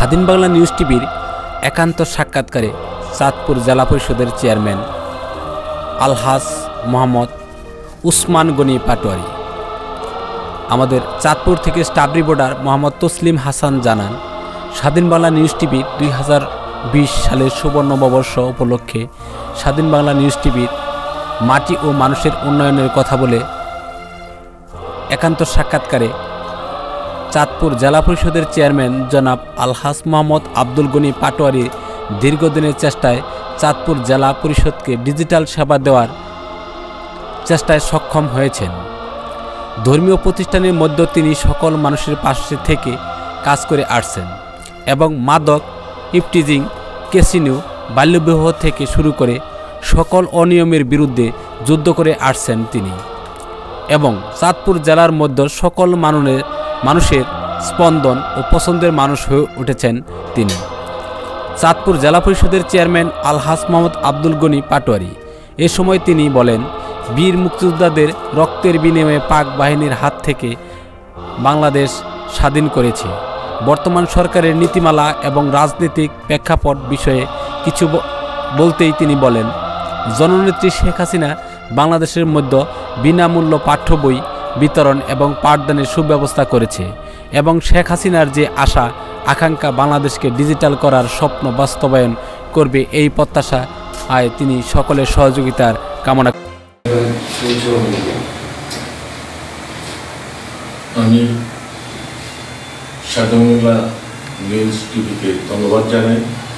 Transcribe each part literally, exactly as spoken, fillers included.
স্বাধীন বাংলা নিউজ টিভির একান্ত সাক্ষাৎকারে চাঁদপুর জেলা পরিষদের চেয়ারম্যান আলহাজ মোহাম্মদ উসমান গনি পাটোয়ারি। আমাদের চাঁদপুর থেকে স্টাফ রিপোর্টার মোহাম্মদ তসলিম হাসান জানান, স্বাধীন বাংলা নিউজ টিভি দুই হাজার বিশ সালের সুবর্ণ নববর্ষ উপলক্ষে স্বাধীন বাংলা নিউজ টিভির মাটি ও মানুষের উন্নয়নের কথা বলে একান্ত সাক্ষাৎকারে চাঁদপুর জেলা পরিষদের চেয়ারম্যান জনাব আলহাজ মোহাম্মদ আব্দুল গনি পাটোয়ারি দীর্ঘদিনের চেষ্টায় চাঁদপুর জেলা পরিষদকে ডিজিটাল সেবা দেওয়ার চেষ্টায় সক্ষম হয়েছেন। ধর্মীয় প্রতিষ্ঠানের মধ্যে তিনি সকল মানুষের পাশে থেকে কাজ করে আসছেন এবং মাদক, ইফটিজিং, ক্যাসিনো, বাল্যবিবাহ থেকে শুরু করে সকল অনিয়মের বিরুদ্ধে যুদ্ধ করে আসছেন তিনি এবং চাঁদপুর জেলার মধ্যে সকল মানুষের মানুষের স্পন্দন ও পছন্দের মানুষ হয়ে উঠেছেন তিনি। চাঁদপুর জেলা পরিষদের চেয়ারম্যান আলহাজ মোহাম্মদ আব্দুল গনি পাটোয়ারি এ সময় তিনি বলেন, বীর মুক্তিযোদ্ধাদের রক্তের বিনিময়ে পাক বাহিনীর হাত থেকে বাংলাদেশ স্বাধীন করেছে। বর্তমান সরকারের নীতিমালা এবং রাজনৈতিক প্রেক্ষাপট বিষয়ে কিছু বলতেই তিনি বলেন, জননেত্রী শেখ হাসিনা বাংলাদেশের মধ্যে বিনামূল্য পাঠ্য বই বিতরণ এবং পাঠদানের সুব্যবস্থা করেছে এবং শেখ হাসিনার যে আশা আকাঙ্ক্ষা বাংলাদেশকে ডিজিটাল করার স্বপ্ন বাস্তবায়ন করবে, এই প্রত্যাশা আয় তিনি সকলের সহযোগিতার কামনা। আমি স্বাধীন বাংলা নিউজ টিভিকে ধন্যবাদ জানাই।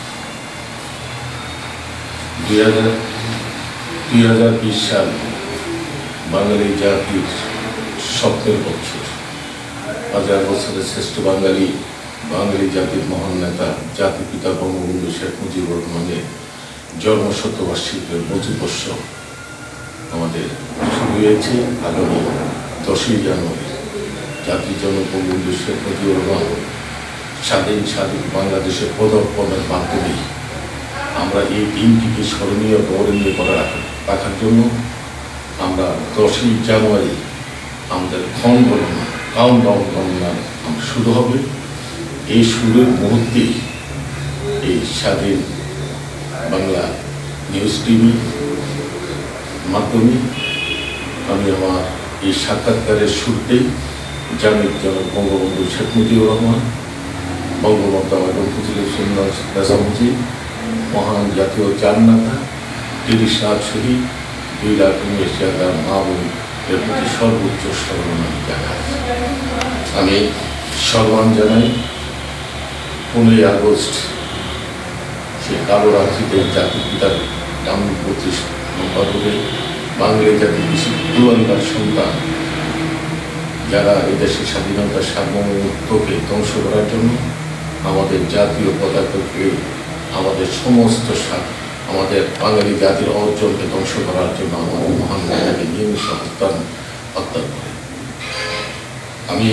দুই হাজার দুই হাজার বিশ সাল বাঙালি জাতির স্বপ্নের বছর। হাজার বছরের শ্রেষ্ঠ বাঙালি বাঙালি জাতির মহান নেতা জাতির পিতা বঙ্গবন্ধু শেখ মুজিবুর রহমানের জন্মশতবার্ষিকীর বছর আমাদের শুরু হয়েছে আগামী দশই জানুয়ারি। জাতির জনক বঙ্গবন্ধু শেখ মুজিবুর রহমান স্বাধীন স্বাধীন বাংলাদেশের পদার্পণের মাধ্যমে আমরা এই দিনটিকে স্মরণীয় গৌরবনীয় করে রাখার জন্য আমরা দশই জানুয়ারি আমাদের ক্ষণ গণনা কাউন্টডাউন গণনা শুরু হবে। এই শুরুর মুহূর্তে এই স্বাধীন বাংলা নিউজ টিভি মাধ্যমে আমি আমার এই সাক্ষাৎকারের শুরুতেই জাতির জনক বঙ্গবন্ধু শেখ মুজিবুর রহমান, বঙ্গবন্ধু এবং প্রধানমন্ত্রী মহান জাতীয় জাননেতা তিরিশ লাখ শহীদ, দুই লাখ উনিশ হাজার মা বোন এর প্রতি সর্বোচ্চ সম্মান জানাই। আমি সম্মান জানাই পনেরোই আগস্ট সে কালো রাত্রিতে জাতির পিতার নাম পঁচিশ নম্বরে বাঙালি জাতির দুয়াঙ্গার সন্তান যারা এদেশের স্বাধীনতা সার্বভৌমত্বকে ধ্বংস করার জন্য আমাদের জাতীয় পতাকাকে আমাদের সমস্ত আমাদের বাঙালি জাতির অর্জনকে ধ্বংস করার জন্য আমাদের মহান নেতাকে নিয়মিত হত্যা হত্যা করে। আমি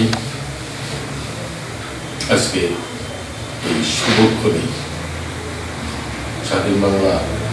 আজকে এই শুভক্ষণে স্বাধীন বাংলা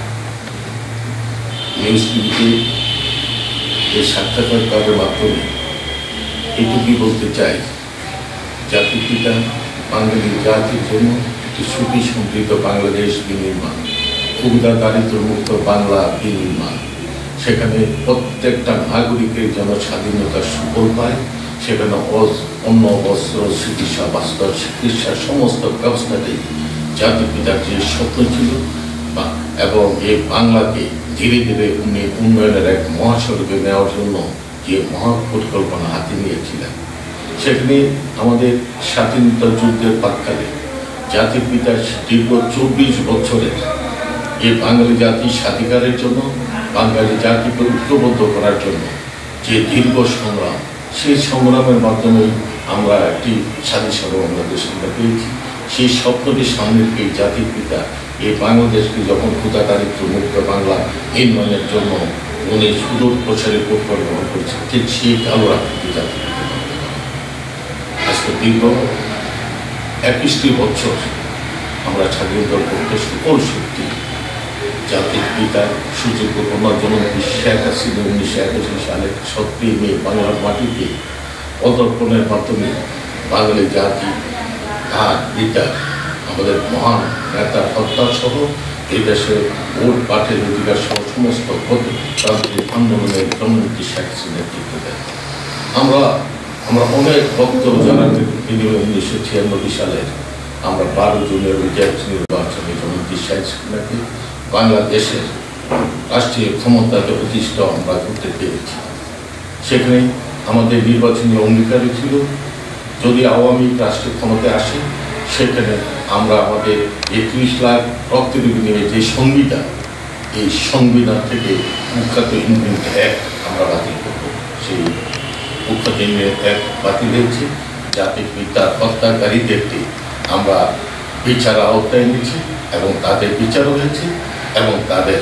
নিউজ টিভিতে এই সাক্ষাৎকারের মাধ্যমে এইটুকুই বলতে চাই, জাতির পিতা বাঙালি জাতির জন্য একটি সুখী সমৃদ্ধ বাংলাদেশ বিনির্মাণ, ক্ষুধা দারিদ্র মুক্ত বাংলা বিনির্মাণ, সেখানে প্রত্যেকটা নাগরিকের যেন স্বাধীনতার সুফল পায়, সেখানে অন্ন, বস্ত্র, চিকিৎসা, বাস্তব চিকিৎসার সমস্ত ব্যবস্থাটাই জাতির পিতার যে স্বপ্ন ছিল বা এবং এই বাংলাকে ধীরে ধীরে উনি উন্নয়নের এক মহাসড়কে নেওয়ার জন্য যে মহা পরিকল্পনা হাতে নিয়েছিলেন, সেখানে আমাদের স্বাধীনতা যুদ্ধের প্রাক্কালে জাতির পিতার দীর্ঘ চব্বিশ বছরের এই বাঙালি জাতির স্বাধিকারের জন্য, বাঙালি জাতিকে ঐক্যবদ্ধ করার জন্য যে দীর্ঘ সংগ্রাম, সেই সংগ্রামের মাধ্যমে আমরা একটি স্বাধীন বাংলাদেশ আমরা পেয়েছি। সেই স্বপ্নটি সামনে পেয়ে জাতির পিতা এই বাংলাদেশকে যখন ক্ষুধা দারিদ্র মুক্ত বাংলা নির্মাণের জন্য উনি সুদূর প্রচারে পরিকল্পনা করেছে, ঠিক সেই কালো রাত্রিতে জাতির পিতা আজকে দীর্ঘ একুশটি বছর আমরা স্বাধীনতার পক্ষে সকল শক্তি জাতির পিতার সুযোগ্য কন্যা জননেত্রী শেখ হাসিনা উনিশশো একাশি সালে সত্যি মেয়ে বাংলার মাটিতে পদার্পণের মাধ্যমে বাঙালি জাতি তার পিতা আমাদের মহান নেতার হত্যা সহ এই দেশে ভোট পাঠের অধিকার সহ সমস্ত গণতান্ত্রিক আন্দোলনের জননীতি শেখ হাসিনার নেতৃত্ব দেয়। আমরা আমরা অনেক বক্তব্য জানাতে উনিশশো ছিয়ানব্বই সালের আমরা বারো জুনের রিজার্ভ নির্বাচনে জননীতি শেখ হাসিনাকে বাংলাদেশের রাষ্ট্রীয় ক্ষমতাকে প্রতিষ্ঠা আমরা করতে পেরেছি। সেখানে আমাদের নির্বাচনী অঙ্গীকারই ছিল যদি আওয়ামী রাষ্ট্রীয় ক্ষমতায় আসে সেখানে আমরা আমাদের একত্রিশ লাখ রক্তের বিনিময়ে যে সংবিধান, এই সংবিধান থেকে কুখ্যাত ইন্ডিয়ান অ্যাক্ট আমরা বাতিল করব। সেই কুখ্যাত ইন্ডিয়ান অ্যাক্ট বাতিল হয়েছে, জাতির পিতার হত্যাকারীদেরকে আমরা বিচার আওতায় এনেছি এবং তাদের বিচারও হয়েছে এবং তাদের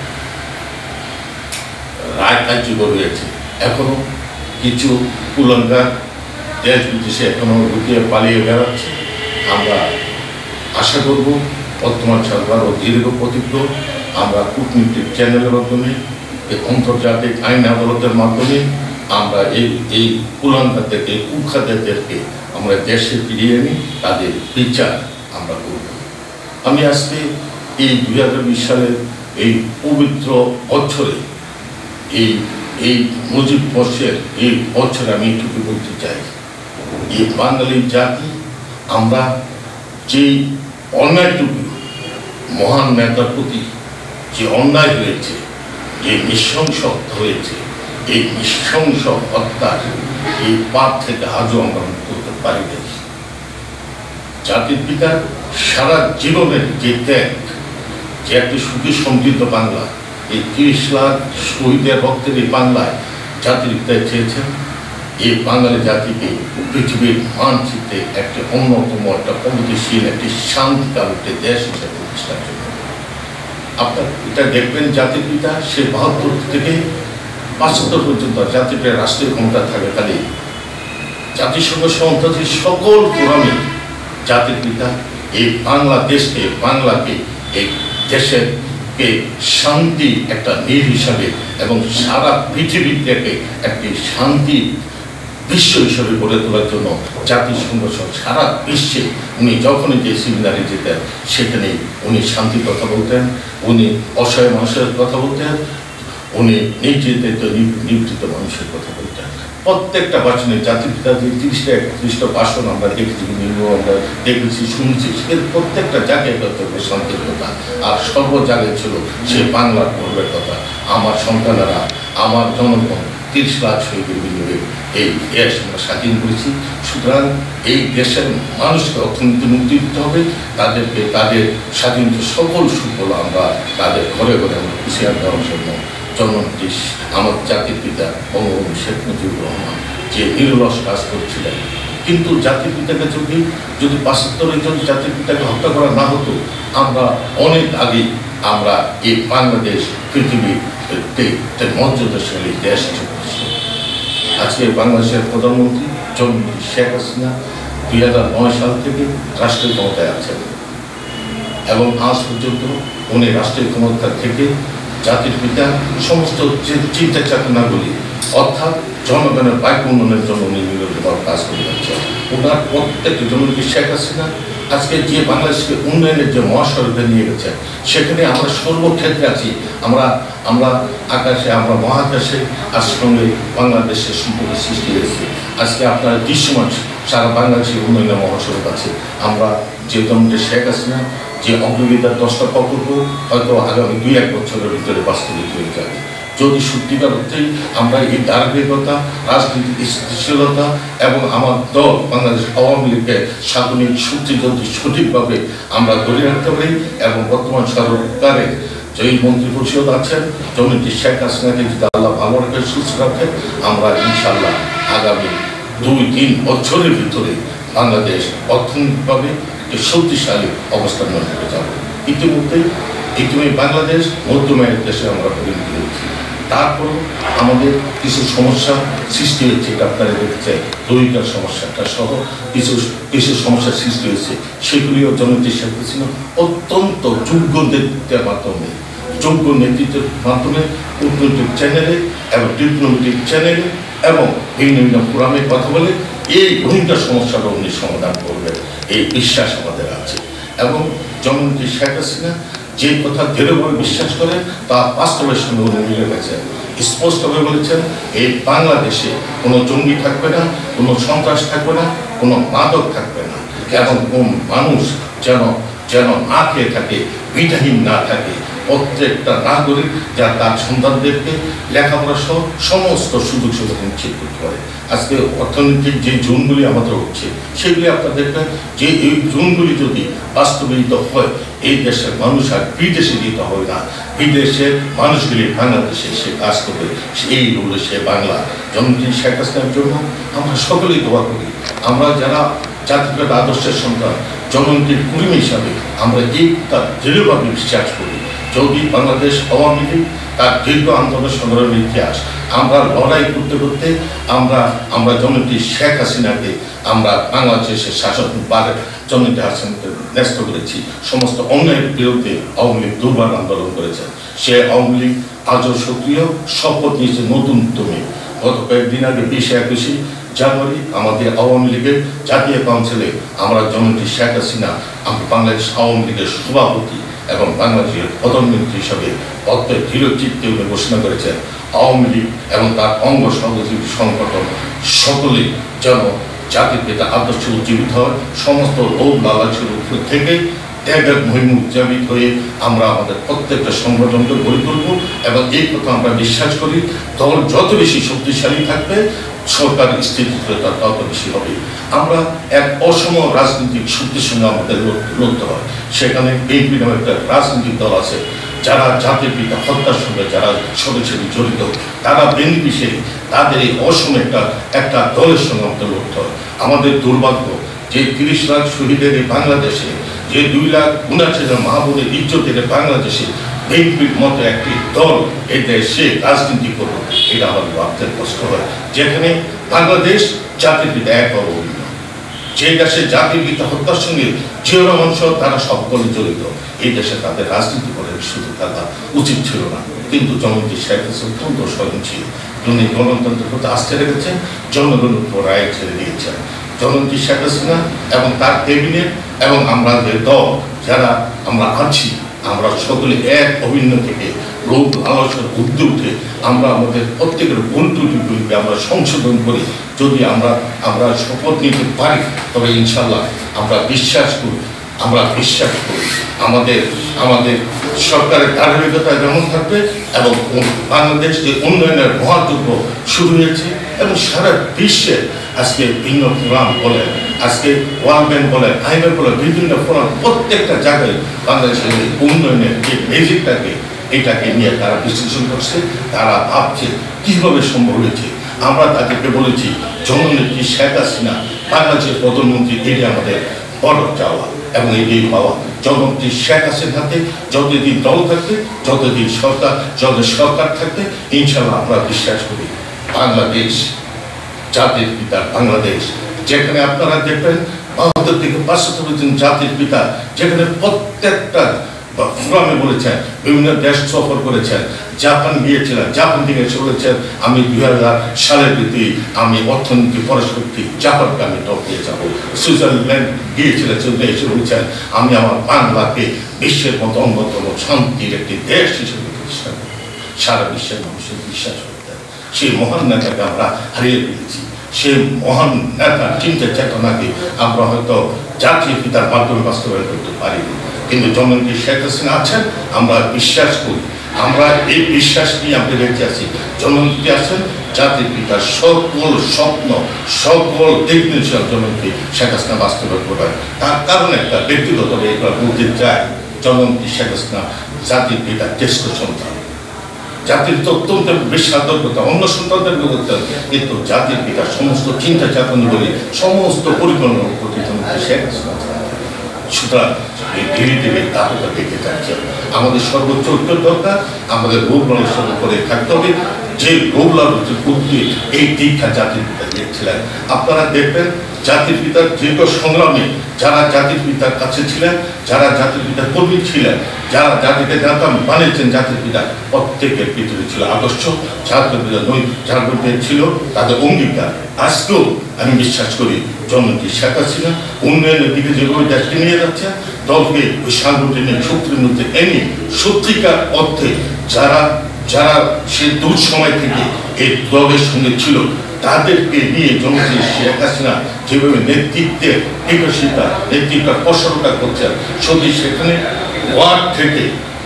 রায় কার্যকর হয়েছে। এখনো কিছু কুলাঙ্গার দেশ বিদেশে এখনো লুকিয়ে পালিয়ে বেড়াচ্ছে। আমরা আশা করব বর্তমান সরকার ও দীর্ঘ প্রতিজ্ঞ আমরা কূটনীতিক চ্যানেলের মাধ্যমে এই আন্তর্জাতিক আইন আদালতের মাধ্যমে আমরা এই এই কুলাঙ্গারদেরকে কুখ্যাতদেরকে আমরা দেশে ফিরিয়ে নিই, তাদের বিচার আমরা করব। আমি আজকে এই দুই হাজার বিশ সালের এই পবিত্র বছরে এই এই মুজিব বর্ষের এই বছরে আমি এটুকু বলতে চাই, এই বাঙালি জাতি আমরা যে অন্যায়টুকু মহান নেতার প্রতি যে অন্যায় হয়েছে, যে নৃশংস হত্যা হয়েছে, এই নৃশংস হত্যার এই পাপ থেকে আজও আমরা মুক্ত হতে পারি নাই। জাতির পিতার সারা জীবনের যে ত্যাগ, যে একটি সুখী সমৃদ্ধ বাংলা, এই তিরিশ লাখ শহীদের রক্তের এই বাংলায় জাতির পিতা চেয়েছেন এই বাঙালি জাতিকে পৃথিবীর মানচিত্রে একটি অন্যতম একটা প্রগতিশীল একটি শান্তিকারী দেশ হিসেবে প্রতিষ্ঠার জন্য। আপনার এটা দেখবেন জাতির পিতা সে বাহাত্তর থেকে পাঁচাত্তর পর্যন্ত জাতির পিতা রাষ্ট্রীয় ক্ষমতা থাকাকালে জাতিসংঘ সন্ত্রাসী সকল ফোরামে জাতির পিতা এই বাংলাদেশকে বাংলাকে এই দেশের কে শান্তি একটা নীড় হিসাবে এবং সারা পৃথিবী থেকে একটি শান্তি বিশ্ব হিসাবে গড়ে তোলার জন্য জাতিসংঘ সারা বিশ্বে উনি যখনই যে সেমিনারে যেতেন সেখানে উনি শান্তির কথা বলতেন, উনি অসহায় মানুষের কথা বলতেন, উনি নির্যাতিত নিপীড়িত মানুষের কথা বলতেন। প্রত্যেকটা ভাষণে জাতির পিতা যে তিরিশটা একত্রিশটা ভাষণ আমরা দেখেছি, আমরা দেখেছি শুনছি, সেখানে প্রত্যেকটা জায়গায় কর্তব্য শান্তির কথা, আর সর্ব জায়গায় ছিল সে বাংলার গর্বের কথা। আমার সন্তানেরা, আমার জনগণ তিরিশ লাখ শহীদের বিনিময়ে এই দেশ আমরা স্বাধীন করেছি। সুতরাং এই দেশের মানুষকে অর্থনীতি মুক্তি দিতে হবে, তাদেরকে তাদের স্বাধীনতা সকল সুফল আমরা তাদের ঘরে ঘরে আমরা হুঁশিয়ার দেওয়ার জন্য জন্মটি আমার জাতির পিতা বঙ্গবন্ধু শেখ মুজিবুর রহমান যে নিরলস কাজ করছিলেন। কিন্তু জাতির পিতাকে যদি যদি পাঁচাত্তরের জন্য জাতির পিতাকে হত্যা করা না হতো, আমরা অনেক আগে আমরা এই বাংলাদেশ পৃথিবীর মর্যাদাশালী দেশ হিসেবে আজকে বাংলাদেশের প্রধানমন্ত্রী জননেত্রী শেখ হাসিনা দুই হাজার নয় সাল থেকে রাষ্ট্রীয় ক্ষমতায় আছেন এবং আজ পর্যন্ত উনি রাষ্ট্রীয় ক্ষমতা থেকে জাতির পিতা সমস্ত চিন্তা চেতনাগুলি অর্থাৎ জনগণের বাইক উন্নয়নের জন্য উনি নিরন্তর কাজ করে যাচ্ছেন। ওনার প্রত্যেকটি জননেত্রী শেখ হাসিনা আজকে যে বাংলাদেশকে উন্নয়নের যে মহাসড়কে নিয়ে গেছে সেখানে আমরা সর্বক্ষেত্রে আছি। আমরা আমরা আকাশে আমরা মহাকাশে আর সঙ্গে বাংলাদেশের সম্পর্ক সৃষ্টি হয়েছে। আজকে আপনার দৃশ্যমান সারা বাংলাদেশের উন্নয়নের মহাসড়ক আছে। আমরা যে জননেত্রী শেখ হাসিনা যে অগ্রগতির দশটা প্রকল্প হয়তো আগামী দুই এক বছরের ভিতরে বাস্তবিত হয়ে যাবে। যদি সত্যিকার অর্থেই আমরা এই ধারাবাহিকতা, রাজনৈতিক স্থিতিশীলতা এবং আমার দল বাংলাদেশ আওয়ামী লীগের সাধনিক শক্তি যদি সঠিকভাবে আমরা ধরে রাখতে পারি এবং বর্তমান সরকারের যেই মন্ত্রী পরিষদ আছেন জননেত্রী শেখ হাসিনাকে যদি আল্লাহ ভালো রাখে সুস্থ রাখেন, আমরা ইনশাল্লাহ আগামী দুই তিন বছরের ভিতরে বাংলাদেশ অর্থনৈতিকভাবে একটি শক্তিশালী অবস্থান হয়ে যাবে। ইতিমধ্যে ইতিমধ্যে বাংলাদেশ মধ্যমায়ের দেশে আমরা পরিণত হয়েছি। তারপরও আমাদের কিছু সমস্যা সৃষ্টি হয়েছে, এটা আপনারা দেখছেন দৈহিকার সমস্যাটা সহ কিছু কিছু সমস্যার সৃষ্টি হয়েছে। সেগুলিও জননেত্রী শেখ হাসিনা অত্যন্ত যোগ্য নেতৃত্বের মাধ্যমে যোগ্য নেতৃত্বের মাধ্যমে কূটনৈতিক চ্যানেলে এবং ডিপ্লোমেটিক চ্যানেলে এবং ভিন্ন ভিন্ন ফোরামে কথা বলে এই রোহিঙ্গা সমস্যাটা উনি সমাধান করবেন, এই বিশ্বাস আমাদের আছে। এবং জননেত্রী শেখ হাসিনা যে কথা দৃঢ়ভাবে বিশ্বাস করেন তা বাস্তবের সঙ্গে উনি মিলে গেছেন। স্পষ্টভাবে বলেছেন এই বাংলাদেশে কোনো জঙ্গি থাকবে না, কোনো সন্ত্রাস থাকবে না, কোনো মাদক থাকবে না, এবং কোন মানুষ যেন যেন না খেয়ে থাকে, বিধাহীন না থাকে। প্রত্যেকটা নাগরিক যা তার সন্তানদেরকে লেখাপড়া সহ সমস্ত সুযোগ সুবিধা নিশ্চিত করতে পারে। আজকে অর্থনৈতিক যে জোনগুলি আমাদের হচ্ছে সেগুলি আপনারা দেখবেন যে এই জোনগুলি যদি বাস্তবায়িত হয় এই দেশের মানুষ আর বিদেশে যেতে হবে না, বিদেশের মানুষগুলি বাংলাদেশে সে কাজ করবে, এই হলো সে বাংলা। জননেত্রী শেখ হাসিনার জন্য আমরা সকলেই দোয়া করি। আমরা যারা জাতিগত আদর্শের সন্তান, জননেত্রীর কর্মী হিসাবে আমরা এই তার দৃঢ়ভাবে বিশ্বাস করি। যদি বাংলাদেশ আওয়ামী লীগ তার দীর্ঘ আন্দোলন সংগ্রামের ইতিহাস আমরা লড়াই করতে করতে আমরা আমরা জননেত্রী শেখ হাসিনাকে আমরা বাংলাদেশের শাসন বারে জননেত্রী হাসিনাকে ন্যস্ত করেছি। সমস্ত অন্যায়ের বিরুদ্ধে আওয়ামী লীগ দুর্বার আন্দোলন করেছে। সে আওয়ামী লীগ আজও সক্রিয়, শপথ নিয়েছে নতুন উদ্যমে। গত কয়েকদিন আগে বিশে একুশে জানুয়ারি আমাদের আওয়ামী লীগের জাতীয় কাউন্সিলে আমরা জননেত্রী শেখ হাসিনা আমরা বাংলাদেশ আওয়ামী লীগের সভাপতি এবং বাংলাদেশের প্রধানমন্ত্রী হিসাবে অত্যন্ত দৃঢ় চিত্তে উনি ঘোষণা করেছেন আওয়ামী লীগ এবং তার অঙ্গ সহযোগী সংগঠন সকলে যেন জাতির পিতা আদর্শ উজ্জীবিত হয়, সমস্ত লোভ লালচের উপর থেকে ত্যাগের মহিম উজ্জাবিত হয়ে আমরা আমাদের প্রত্যেকটা সংগঠনকে গড়ে তুলব। এবং এই কথা আমরা বিশ্বাস করি দল যত বেশি শক্তিশালী থাকবে সরকার স্থিতিশীলতা তত বেশি হবে। আমরা এক অসম রাজনৈতিক শক্তির সঙ্গে আমাদের লড়তে হয়। সেখানে বিএনপি নামে একটা রাজনৈতিক দল আছে যারা জাতির পিতা হত্যার সঙ্গে যারা সরাসরি জড়িত, তারা বেনিফিশিয়ারি, তাদের এই অসম একটা একটা দলের সঙ্গে আমাদের লড়তে হয়। আমাদের দুর্ভাগ্য যে তিরিশ লাখ শহীদের এই বাংলাদেশে, যে দুই লাখ উনাশি হাজার মাহবুবের ইজ্জতের বাংলাদেশে বিএনপির মতো একটি দল এই দেশে রাজনীতি করবে, এটা আমার ভাবতে কষ্ট হয়। যেখানে বাংলাদেশ জাতির পিতা এক অভিন্ন, যে দেশে জাতির পিতা হত্যার সঙ্গে জিয়া রহমান সহ তারা সকলে জড়িত, এই দেশে তাদের রাজনীতি করার সুযোগ থাকা উচিত ছিল না। কিন্তু জননেত্রী শেখ হাসিনা অত্যন্ত সহনশীল, তিনি গণতন্ত্রের প্রতি আস্থা রেখেছেন, জনগণের উপর রায় ছেড়ে দিয়েছেন। জননেত্রী শেখ হাসিনা এবং তার ক্যাবিনেট এবং আমরা যে দল যারা আমরা আছি, আমরা সকলে এক অভিন্ন থেকে লোক আলোচনার ঊর্ধ্বে উঠে আমরা আমাদের প্রত্যেকের ভুল ত্রুটিগুলিকে আমরা সংশোধন করি। যদি আমরা আমরা শপথ নিতে পারি তবে ইনশাল্লাহ আমরা বিশ্বাস করি আমরা বিশ্বাস করি আমাদের আমাদের সরকারের ধারাবাহিকতা যেমন থাকবে এবং বাংলাদেশ যে উন্নয়নের মহাযজ্ঞ শুরু হয়েছে এবং সারা বিশ্বে আজকে ভিন্ন ফোরাম বলেন, আজকে ওয়ার্ল্ড ব্যাংক বলেন, আইএমএফ বলেন, বিভিন্ন ফোরাম প্রত্যেকটা জায়গায় বাংলাদেশের উন্নয়নের যে বেজিকটাকে এটাকে নিয়ে তারা বিশ্লেষণ করছে, তারা ভাবছে কীভাবে সম্ভব হয়েছে। আমরা তাদেরকে বলেছি জননেত্রী শেখ হাসিনা বাংলাদেশের প্রধানমন্ত্রী, এটি আমাদের বড় চাওয়া এবং এটি পাওয়া। জননেত্রী শেখ হাসিনার হাতে যতদিন দল থাকবে, যতদিন সরকার যত সরকার থাকবে, ইনশাল্লাহ আমরা বিশ্বাস করি বাংলাদেশ জাতির পিতা বাংলাদেশ, যেখানে আপনারা দেখবেন বাহাত্তর থেকে পাঁচশো জন জাতির পিতা, যেখানে প্রত্যেকটা ফোরামে বলেছেন, বিভিন্ন দেশ সফর করেছেন, জাপান গিয়েছিলেন, জাপান থেকে এসে বলেছেন আমি দুই হাজার সালের প্রতি আমি অর্থনীতি পরস্পরটি জাপানকে আমি টপ দিয়ে যাবো। সুইজারল্যান্ড গিয়েছিলেন, সেখানে এসে বলেছেন আমি আমার বাংলাকে বিশ্বের মতো অন্যতম শান্তির একটি দেশ হিসেবে প্রতিষ্ঠা করব। সারা বিশ্বের মানুষের বিশ্বাস করতে সেই মহান নেতাকে আমরা হারিয়ে ফেলেছি। সে মহান নেতার চিন্তা চেতনাকে আমরা হয়তো জাতীয় পিতার মাধ্যমে বাস্তবায়ন করতে পারি, কিন্তু জননেত্রী শেখ হাসিনা আছেন, আমরা বিশ্বাস করি, আমরা এই বিশ্বাস নিয়ে আমরা বেঁচে আছি। জননেত্রী আছেন, জাতির পিতার সকল স্বপ্ন সকল দিক নির্দেশনা জননেত্রী শেখ হাসিনা বাস্তবায়ন করবেন। তার কারণ একটা ব্যক্তিগতভাবে এগুলো বলতে চাই, জননেত্রী শেখ হাসিনা জাতির পিতার জ্যেষ্ঠ সন্তান, জাতির অত্যন্ত বেশি আদর্শতা অন্য সন্তানদের করতেন, কিন্তু জাতির পিতার সমস্ত চিন্তা চেতনাগুলি সমস্ত পরিকল্পনা করতে শেখ হাসিনা। সুতরাং এই ধীরে ধীরে তাহলে দেখে যাচ্ছে আমাদের সর্বোচ্চ উত্তর দরকার, আমাদের রোগ লালসার উপরে থাকতে হবে। যে রোগ লালসের বুদ্ধি এই দীক্ষা জাতির পিতা দিয়েছিলেন। আপনারা দেখবেন জাতির পিতার দীর্ঘ সংগ্রামে যারা জাতির পিতার কাছে ছিলেন, যারা জাতির পিতার কর্মী ছিলেন, যারা জাতিকে জানতাম বানিয়েছেন জাতির পিতা, প্রত্যেকের ভিতরে ছিল আদর্শ, জাতির পিতা নই যার মধ্যে ছিল তাদের অঙ্গীকার। আজকেও আমি বিশ্বাস করি জননেত্রী শেখ হাসিনা উন্নয়নের দিকে যেভাবে দেশকে নিয়ে যাচ্ছে, দলকে ওই সাংগঠনিক শক্তির মধ্যে এনে সত্যিকার অর্থে যারা যারা সে দূর সময় থেকে এই দলের সঙ্গে ছিল তাদেরকে নিয়ে জনপ্রিয় শেখ হাসিনা যেভাবে নেতৃত্বের বিকশিতা নেতৃত্বের কসরতা করছেন, সত্যি সেখানে ওয়ার্ড থেকে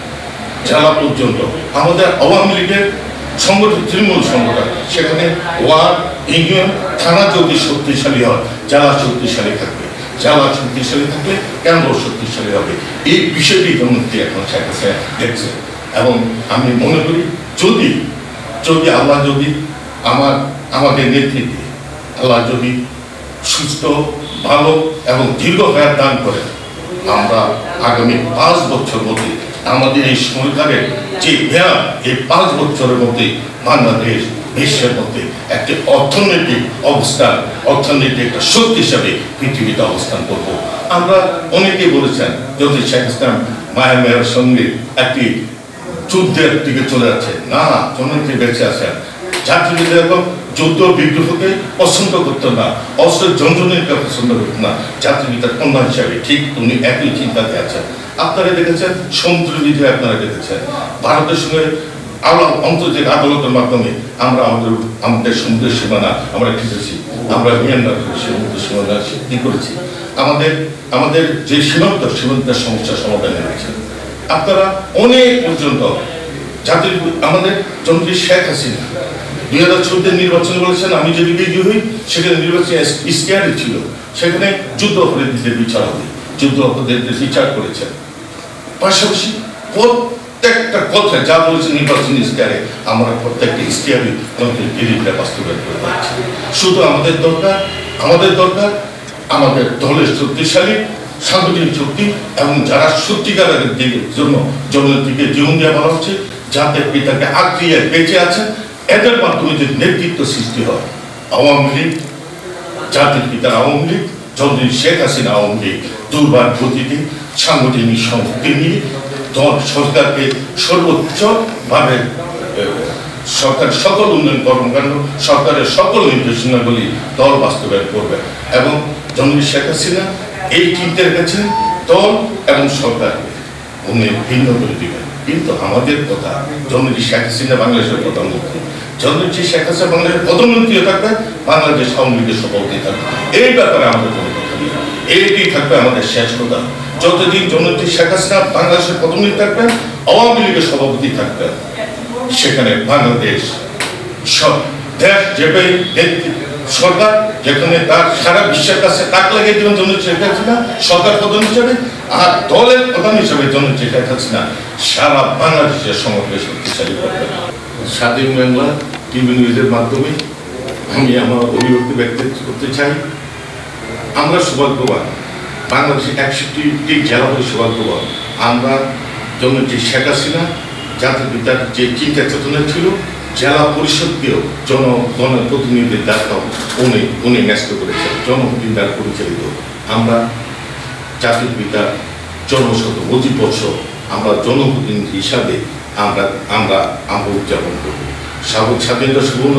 জেলা পর্যন্ত আমাদের আওয়ামী লীগের সংগঠন তৃণমূল সংগঠন, সেখানে ওয়ার্ড ইউনিয়ন থানা যদি শক্তিশালী হয় জেলা শক্তিশালী থাকবে, জেলা শক্তিশালী থাকলে কেন্দ্র শক্তিশালী হবে। এই বিষয়টি জনপ্রিয় এখন শেখ হাসিনা দেখছে এবং আমি মনে করি যদি যদি আল্লাহ যদি আমার আমাদের নেতৃত্বে আল্লাহ যদি সুস্থ ভালো এবং দীর্ঘ হায়াত দান করেন, আমরা আগামী পাঁচ বছর মধ্যে আমাদের এই সরকারের যে মেয়াদ এই পাঁচ বছরের মধ্যে বাংলাদেশ বিশ্বের মধ্যে একটি অর্থনৈতিক অবস্থান অর্থনৈতিক একটা শক্তি হিসাবে পৃথিবীতে অবস্থান করব। আমরা অনেকেই বলেছেন যদি শেখ হাসিনা মায়ানমারের সঙ্গে একটি যুদ্ধের দিকে চলে যাচ্ছে, না জননেত্রী বেঁচে আছেন। জাতিবিদ্যা এবং যুদ্ধ বিগ্রহকে পছন্দ করতেন না, অস্ত্র যন্ত্রণীকে পছন্দ করতেন না, জাতিবিদ্যার কন্যা হিসাবে ঠিক উনি একই চিন্তাতে আছেন। আপনারা দেখেছেন সমুদ্রবিধি, আপনারা দেখেছেন ভারতের সঙ্গে আন্তর্জাতিক আদালতের মাধ্যমে আমরা আমাদের আমাদের সমুদ্রের সীমানা আমরা ঠেকেছি, আমরা মিয়ানমার সমুদ্র সীমানা কি করেছি, আমাদের আমাদের যে সীমান্ত সীমান্তের সমস্যার সমাধান এনেছেন আপনারা অনেক পর্যন্ত। জাতির আমাদের জনপ্রিয় শেখ হাসিনা দুই হাজার চোদ্দের নির্বাচন বলেছেন আমি যদি বিজয়ী হই সেখানে নির্বাচন ইশতেহারই ছিল, সেখানে যুদ্ধ অপরাধীদের বিচার হবে, যুদ্ধ অপরাধীদের বিচার করেছেন। পাশাপাশি প্রত্যেকটা কথা যা বলেছে নির্বাচন ইশতেহারে আমরা প্রত্যেকটা ইশতেহারই আমাদের দিল্লিটা বাস্তবায়ন করে পাচ্ছি। শুধু আমাদের দরকার আমাদের দরকার আমাদের দলের শক্তিশালী সাংগঠনিক শক্তি এবং যারা সত্যিকারের দিকের জন্য জননেত্রীকে জীবন দেওয়া বলা হচ্ছে, যাদের পিতাকে আঁকড়িয়ে বেঁচে আছে, এদের মাধ্যমে যদি নেতৃত্ব সৃষ্টি হয়। আওয়ামী লীগ জাতির পিতার আওয়ামী লীগ জননেত্রী শেখ হাসিনা আওয়ামী লীগ দুর্বার গতিতে সাংগঠনিক শক্তি নিয়ে দল সরকারকে সর্বোচ্চভাবে সরকার সকল উন্নয়ন কর্মকাণ্ড সরকারের সকল নির্দেশনাগুলি দল বাস্তবায়ন করবে এবং জননেত্রী শেখ হাসিনা এই চিন্তা রেখেছেন দল এবং সরকারকে উনি ভিন্ন করে দিবেন। কিন্তু আমাদের কথা জননেত্রী শেখ হাসিনা বাংলাদেশের প্রধানমন্ত্রী, জননেত্রী শেখ হাসিনা বাংলাদেশের প্রধানমন্ত্রীও থাকবে, বাংলাদেশ আওয়ামী লীগের সভাপতি থাকবে। এই ব্যাপারে আমাদের কোনো কথা নেই, এইটি থাকবে আমাদের শেষ কথা। যতদিন জননেত্রী শেখ হাসিনা বাংলাদেশের প্রধানমন্ত্রী থাকবেন, আওয়ামী লীগের সভাপতি থাকবেন, সেখানে বাংলাদেশ সব দেশ যেভাবে সরকার যেখানে তার সারা বিশ্বের কাছে তাক লাগিয়ে দেবেন জননেত্রী শেখ হাসিনা সরকার প্রধান হিসাবে, আর দলের প্রধান হিসাবে জননেত্রী শেখ হাসিনা সারা বাংলাদেশের সমগ্র শক্তিশালী করবেন। স্বাধীন বাংলা টিভি নিউজের মাধ্যমে আমি আমার অভিব্যক্তি ব্যক্ত করতে চাই। আমরা সৌভাগ্যবান, বাংলাদেশের একষট্টি জেলা হয়ে সৌভাগ্যবান। আমরা জননেত্রী শেখ হাসিনা জাতির পিতার যে চিন্তা চেতনা ছিল, জেলা পরিষদকেও জনগণের প্রতিনিধিদের দ্বারা উনি উনি ন্যস্ত করেছেন, জনপ্রতিনিধি দ্বারা পরিচালিত। আমরা জাতির পিতার জনশত পঁচিশ বছর আমরা জনপ্রতিনিধি হিসাবে আমরা আমরা আমরা উদযাপন করব। সাবেক স্বাধীনতা সুবর্ণ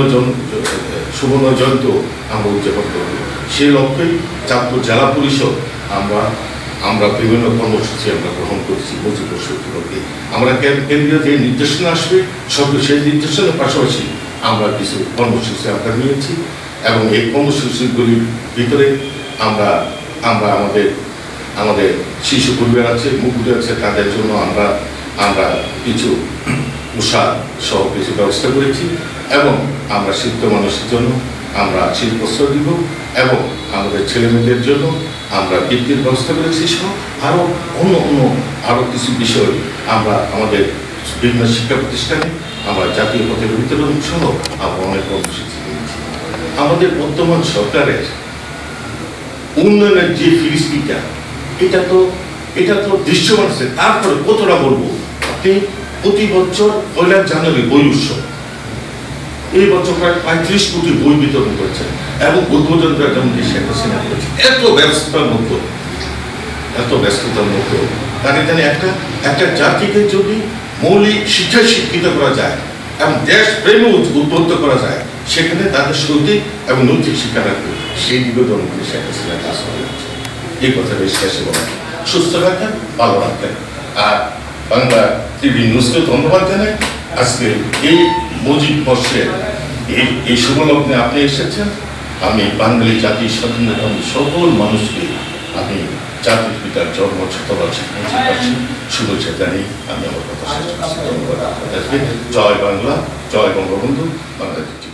সুবর্ণ জয়ন্ত আমরা উদযাপন করব। সেই লক্ষ্যেই চাঁদপুর জেলা পরিষদ আমরা আমরা বিভিন্ন কর্মসূচি আমরা গ্রহণ করছি। পঁচিশ বছর উপলক্ষে আমরা কেন্দ্রীয় যে নির্দেশনা আসবে সব সেই নির্দেশনার পাশাপাশি আমরা কিছু কর্মসূচি আমরা নিয়েছি এবং এই কর্মসূচিগুলির ভিতরে আমরা আমরা আমাদের আমাদের শিশু পরিবার আছে, মুকুট আছে, তাদের জন্য আমরা আমরা কিছু পোশাক সহ কিছু ব্যবস্থা করেছি এবং আমরা শিল্প মানুষের জন্য আমরা শিল্পস্ত্র দিব এবং আমাদের ছেলেমেয়েদের জন্য আমরা বৃত্তির ব্যবস্থা করেছি সহ আরও অন্য অন্য আরও কিছু বিষয় আমরা আমাদের বিভিন্ন শিক্ষা প্রতিষ্ঠানে আমরা জাতীয় পতাকা বিতরণ সহ আমরা অনেক কর্মসূচি নিয়েছি। আমাদের বর্তমান সরকারের উন্নয়নের যে ফিরিস্তিটা এটা তো এটা তো দৃশ্যমান আছে। তারপরে কতটা বলবো, আপনি প্রতি বছর পয়লা জানুয়ারি বই উৎসব, এই বছর প্রায় পঁয়ত্রিশ কোটি বই বিতরণ করেছেন এবং উদ্বোধন যেমন শেখ হাসিনা করেছে। এত ব্যস্ততার মধ্যে এত ব্যস্ততার মধ্যে তার এখানে একটা একটা জাতিকে যদি মৌলিক শিক্ষায় শিক্ষিত করা যায় এবং দেশ প্রেমে উদ্বুদ্ধ করা যায়, সেখানে তাদের শৈতিক এবং নৈতিক শিক্ষা রাখবে, সেই দিকে জনগণের শেখ হাসিনা কাজ করে যাচ্ছে। এই কথাটা শেষে বলা সুস্থ রাখেন, ভালো রাখেন। আর বাংলা টিভি নিউজকে ধন্যবাদ জানাই। আজকে এই মুজিব বর্ষের এই এই শুভলগ্নে আপনি এসেছেন। আমি বাঙালি জাতির স্বাধীনতা সকল মানুষকে আমি জাতির পিতার জন্ম শতবার্ষিকী শুভেচ্ছা জানিয়ে আমি আমার কথা শেষ করছি। ধন্যবাদ। জয় বাংলা, জয় বঙ্গবন্ধু, বাংলাদেশ।